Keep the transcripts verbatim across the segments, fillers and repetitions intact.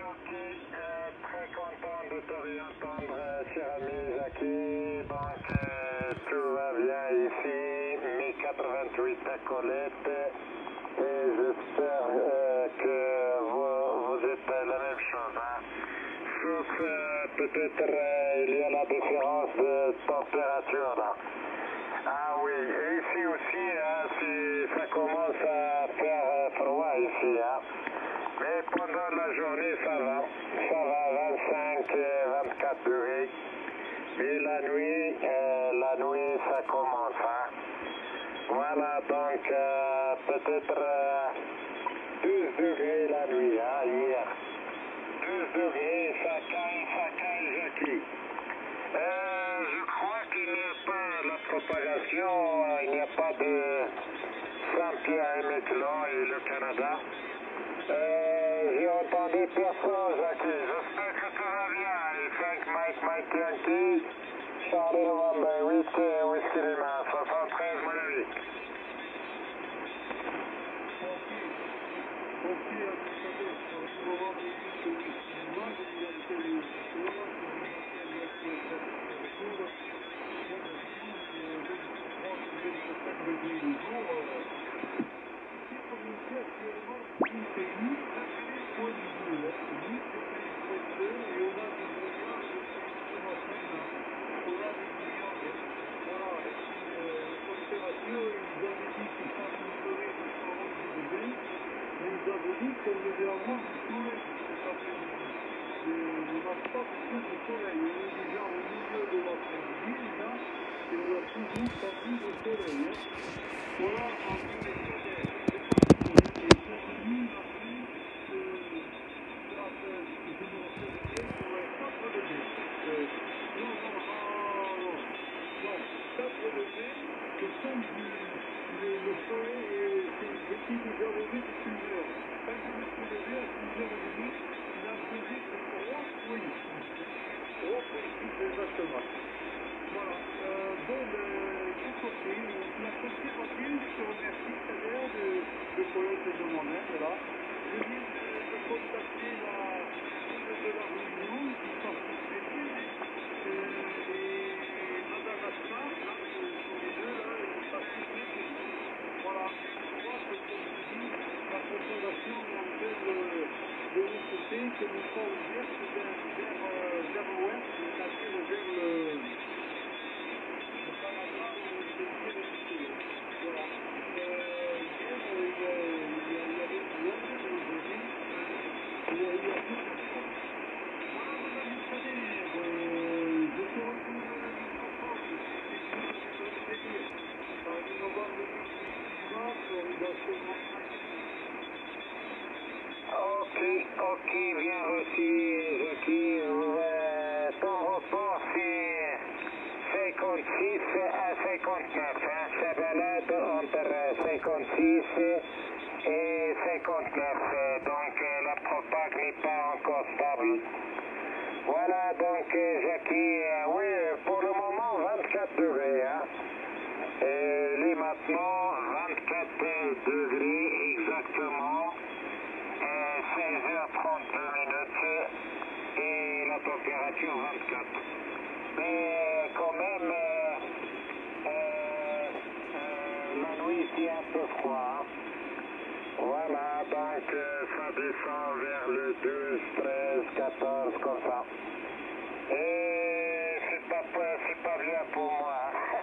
ok, euh, très content de te réentendre, euh, cher ami Jackie. Donc, euh, tout va bien ici, mi quatre-vingt-huit acolytes, et j'espère euh, que vous, vous êtes la même chose. Hein. Sauf euh, peut-être euh, il y a la différence de température là. Ah oui, et ici aussi, hein, si ça commence à faire froid ici. Hein. Mais pendant la journée, ça va. Ça va, vingt-cinq, vingt-quatre degrés. Mais la nuit, euh, la nuit, ça commence. Hein. Voilà, donc euh, peut-être euh, douze degrés la nuit, hein, hier. douze degrés, ça caille, ça caille, Jackie. Euh, je crois qu'il n'y a pas la propagation, euh, il n'y a pas de Saint-Pierre-et-Miquelon et le Canada. Euh, j'ai entendu personne, Jackie. J'espère que tout va bien. Et cinq Mike, Mike Yankee, Charlie November huit, Whisky Lima, soixante-treize, mon ami. Ok, ok, bien reçu, Jackie. Euh, ton report, c'est cinquante-six à cinquante-neuf. Hein. Ça balade entre cinquante-six et cinquante-neuf. Donc, euh, la propague n'est pas encore stable. Voilà, donc, euh, Jackie, euh, oui, pour le moment, vingt-quatre degrés. Hein. Et lui, maintenant, vingt-quatre degrés exactement. seize heures trente-deux minutes et la température vingt-quatre. Mais quand même, euh, euh, euh, la nuit c'est un peu froid. Hein. Voilà, donc euh, ça descend vers le douze, treize, quatorze, comme ça. Et c'est pas, c'est pas bien pour moi.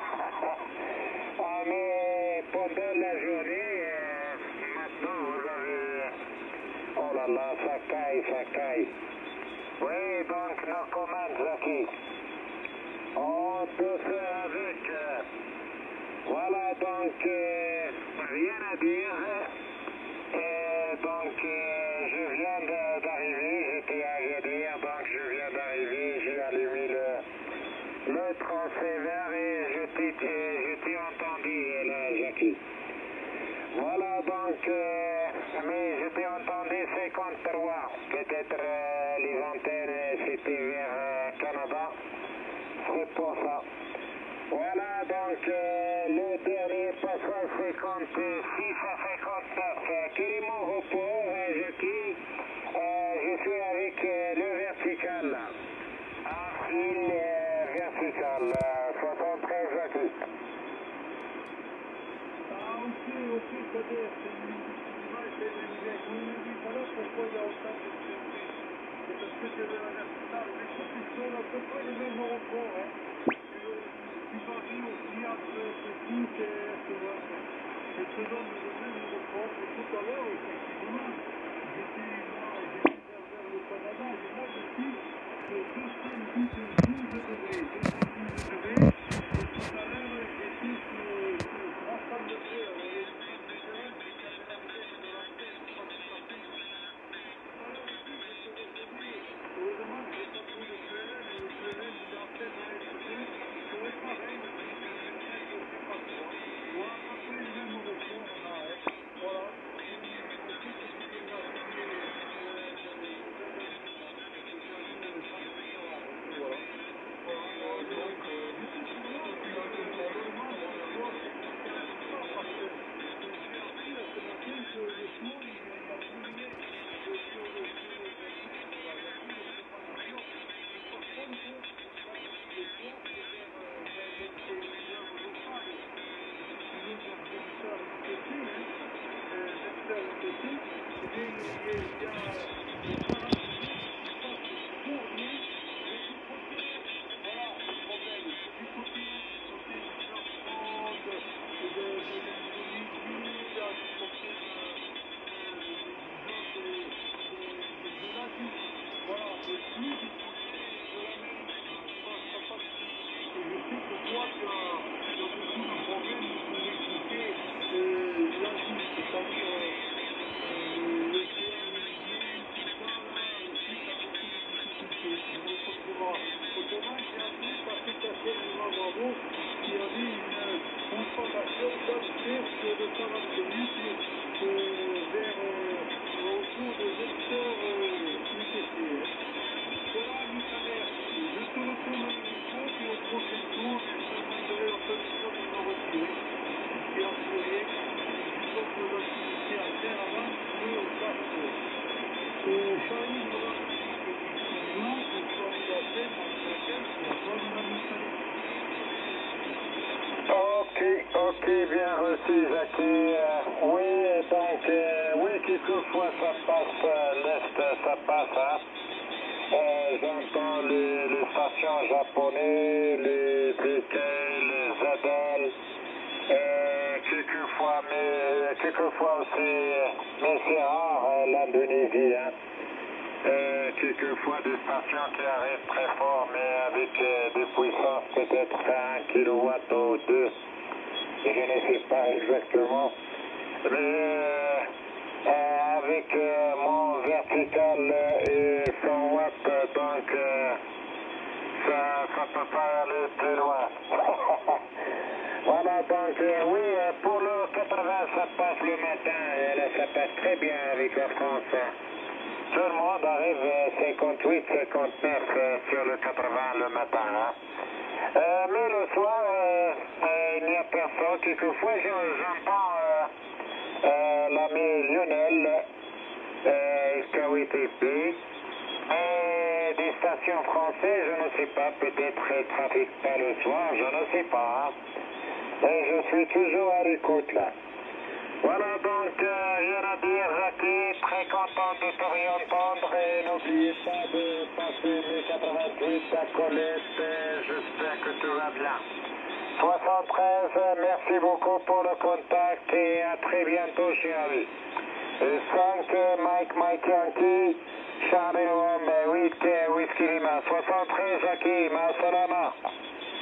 Ah, mais pendant la journée, euh, maintenant vous avez... Oh là là, ça caille, ça caille. Oui, donc nos commandes, Jackie. On peut faire avec. Euh, voilà, donc euh, rien à dire. Et donc euh, je viens d'arriver, j'étais à Agadir, donc je viens d'arriver, j'ai allumé le, le transceiver et je t'ai entendu là, Jackie. Voilà, donc, euh, mais je t'ai entendu cinquante-trois. Peut-être euh, les antennes, c'était vers euh, Canada. C'est pour ça. Voilà, donc, euh, le dernier passage cinquante-six à cinquante-neuf. Euh, quel est mon repos, euh, Jackie? euh, Je suis avec vertical. En fil euh, vertical, euh, soixante-treize Jackie. Ah ok, ok, c'est-à-dire, c'est une image, c'est une idée. Vous me dites tout à l'heure pourquoi il y a autant de surprises. C'est parce que c'est de la verticale, mais je trouve qu'ils sont à peu près les mêmes records, hein. Qui varient aussi entre petite et S vingt. Et te donne le même record. Et tout à l'heure, effectivement, j'étais, moi, j'étais vers, vers le Canada, et moi je suis que deux cent douze degrés. deux cent douze degrés. Et tout à l'heure, j'étais sur trois cents degrés. Alors, il y a une grande différence, c'est qu'à la vitesse de l'antenne, c'est pas tout à fait. Tout à l'heure aussi, j'étais revenu. Heureusement que j'ai pas pris le Q S O F, le Q S O F, il a fait la S deux. C'est pareil aussi, je ne sais pas trop. Ouais, à peu près le même record, on a, hein. Voilà. Et on sait que c'est déjà signé euh, douze avertissements. C'est déjà nous, les gens qui sont là. Et puis voilà. Voilà, non, donc, euh, j'étais curieux aussi, hein, simplement, de savoir pourquoi tout ça, parce que euh, j'ai appris là, ce matin que le son, il n'y a plus rien euh, sur le, sur le vertical, là, il n'y a plus de propagation. Mais par contre, samedi et soir, c'est vers, euh, vers vingt et une heures locales, ou si tu veux, vers vingt heures U T C, hein, euh, vingt heures U T C, eh bien, il y a, il y a euh, quarante mètres qui passent fort bien, mais du côté, voilà le problème, c'est du côté, du côté du Cap Ronde, de, de l'Indonésie, là, du côté de, de, de, disons, de, de, de, de l'Asie, voilà, et plus du côté de l'Amérique, ça, ça passe plus. Et je sais que toi, tu as, tu as beaucoup de problèmes pour écouter euh, l'Asie, c'est-à-dire euh, euh, l'océan Indien, tout ça, là, aussi, tu as beaucoup de difficultés. Bon, écoute, tu vois, autrement, j'ai appris par félicitations, bravo, qu'il y avait une euh, propagation d'antenne sur le quarante-huit euh, vers euh, autour de vingt heures euh, U T C. Hein. Voilà, ami Kader, je te retourne le micro, puis au prochain tour, je te demanderai la permission de me retirer, si tu n'as plus rien, et j'ai d'autres activités à faire avant le quatre. Euh, Charlie me l'a dit que d'ici là, je ferai la tête en fréquence, et à toi, mon ami Kader. Ok, ok, bien reçu, Jackie. Euh, oui, donc, euh, oui, quelquefois ça passe, euh, l'Est, ça passe, hein. Euh, J'entends les, les stations japonais, les B T, les Z L, euh, quelquefois, mais quelquefois aussi, mais c'est rare, hein, l'Indonésie, hein. Euh, quelquefois des stations qui arrivent très fort, mais avec euh, des puissances peut-être un kilowatt ou deux, je ne sais pas exactement. Mais euh, euh, avec euh, mon vertical euh, et cent watts, euh, donc euh, ça ça peut pas aller plus loin. Voilà, donc euh, oui, euh, pour le quatre-vingts, ça passe le matin, et là, ça passe très bien avec la France. Tout le monde arrive euh, cinquante-huit, cinquante-neuf euh, sur le quatre-vingts le matin. Hein. Euh, mais le soir, euh, euh, il n'y a personne. Quelquefois, j'entends euh, euh, l'ami Lionel, euh, K huit P, et des stations françaises, je ne sais pas, peut-être ne trafiquent pas le soir, je ne sais pas. Hein. Et je suis toujours à l'écoute là. Voilà, donc, euh, rien à dire, Jackie, très content de te réentendre et n'oubliez pas de passer les quatre-vingt-huit à Colette, et j'espère que tout va bien. soixante-treize, merci beaucoup pour le contact et à très bientôt, cher ami. Et cinq, Mike, Mike Yankee, Charlie November, huit, Whisky Lima, soixante-treize, Jackie, ma salama.